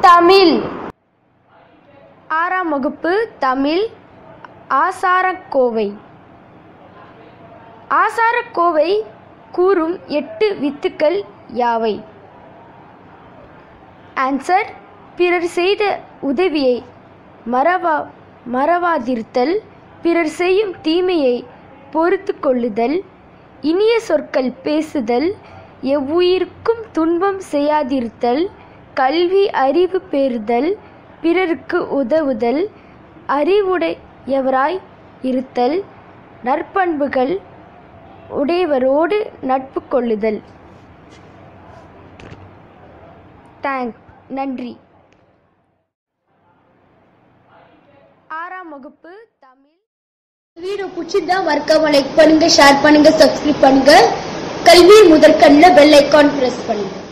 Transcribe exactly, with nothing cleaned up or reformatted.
தமிழ். ஆறாம் வகுப்பு தமிழ். ஆசாரக்கோவை. ஆசாரக்கோவை கூறும் எட்டு வித்துக்கள் யாவை? ஆன்சர்: பிறர் செய்த உதவியை மறவா மறவாதிருத்தல், பிறர் செய்யும் தீமையை பொறுத்து கொள்ளுதல், இனிய சொற்கள் பேசுதல், எவ்வுயிருக்கும் துன்பம் செய்யாதிருத்தல், கல்வி அறிவு பெறுதல், பிறருக்கு உதவுதல், அறிவுடையவராய் இருத்தல், நற்பண்புகள் உடையவரோடு நட்பு கொள்ளுதல். தேங்க் நன்றி. ஆறாம் வகுப்பு தமிழ். வீடியோ பிடிச்சிருந்தா மறக்காம லைக் பண்ணுங்க, ஷேர் பண்ணுங்க, சப்ஸ்கிரைப் பண்ணுங்க. கல்வி முதற்கண்ணில் பெல் ஐக்கான் பிரஸ் பண்ணுங்க.